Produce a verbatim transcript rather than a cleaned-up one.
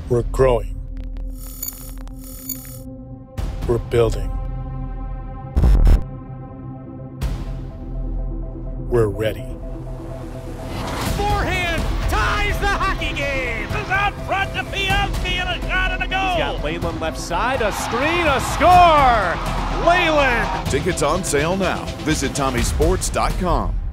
We're growing. We're building. We're ready. Forehand ties the hockey game. Is out front to Pielski and a shot and a goal. He's got Leyland left side, a screen, a score. Leyland. Tickets on sale now. Visit Tommie Sports dot com.